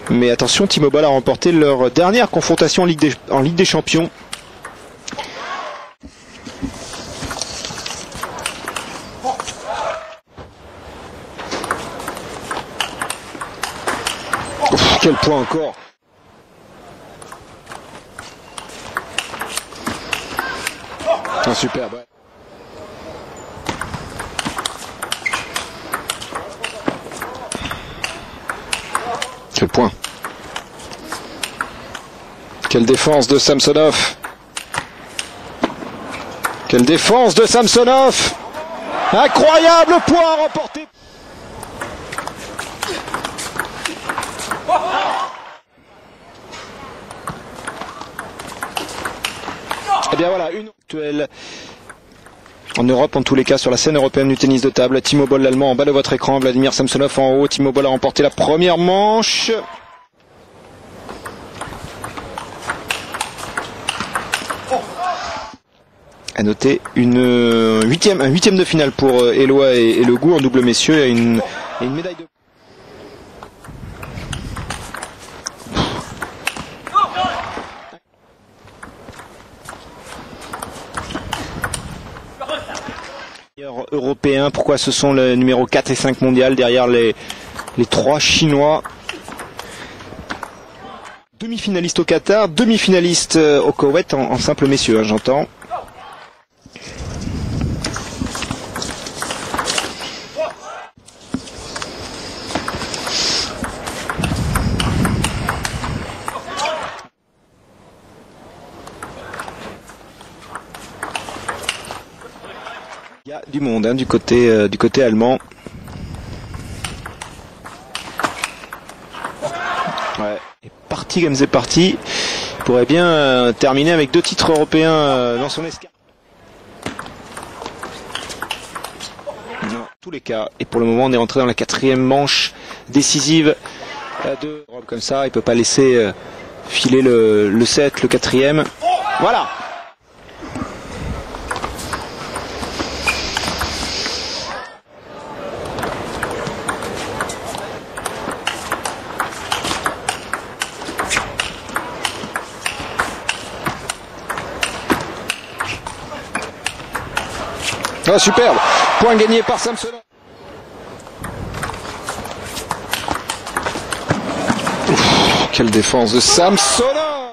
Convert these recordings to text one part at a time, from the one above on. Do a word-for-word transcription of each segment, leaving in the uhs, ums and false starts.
Mais attention, T-Mobile a remporté leur dernière confrontation en Ligue des, en Ligue des Champions. Ouf, quel point encore. Ah, superbe. Ouais. Quel point. Quelle défense de Samsonov. Quelle défense de Samsonov. Incroyable point remporté. Eh bien voilà, une actuelle en Europe, en tous les cas, sur la scène européenne du tennis de table. T-Mobile l'allemand en bas de votre écran, Vladimir Samsonov en haut. T-Mobile a remporté la première manche. À noter une huitième, un huitième de finale pour Eloi et, et Le Gou en double messieurs et une, et une médaille de... Européens, pourquoi ce sont les numéros quatre et cinq mondial derrière les, les trois chinois. Demi-finaliste au Qatar, demi-finaliste au Koweït en, en simple messieurs, hein, j'entends. Il y a du monde hein, du côté euh, du côté allemand. Ouais. Et parti comme c'est parti. Il pourrait bien euh, terminer avec deux titres européens euh, dans son escarpe. Non, tous les cas. Et pour le moment, on est rentré dans la quatrième manche décisive euh, de Europe comme ça. Il peut pas laisser euh, filer le, le set, le quatrième. Voilà. Ah, superbe. Point gagné par Samsonov. Ouf, quelle défense de Samsonov.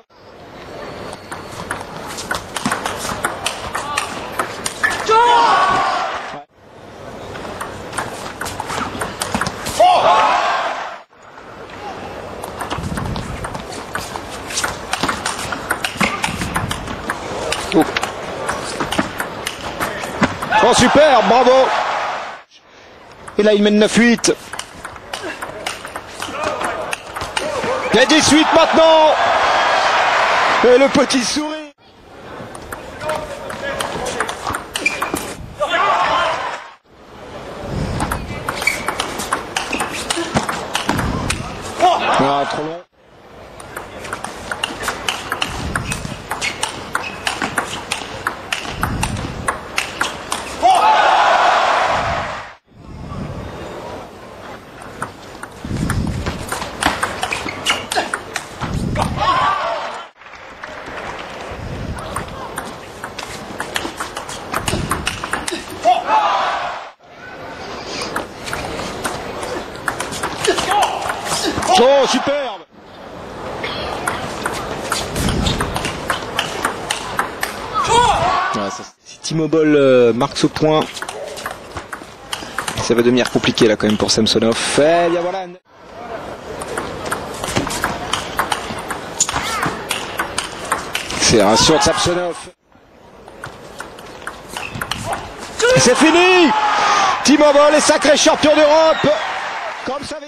Oh. Oh super, bravo. Et là il mène neuf huit. Et dix-huit maintenant. Et le petit souris. Ah, trop long. Oh, superbe. Ouais, si T-Mobile euh, marque ce point, ça va devenir compliqué là quand même pour Samsonov. Eh bien voilà. Accélération de Samsonov. C'est fini. T-Mobile est sacré champion d'Europe. Comme ça.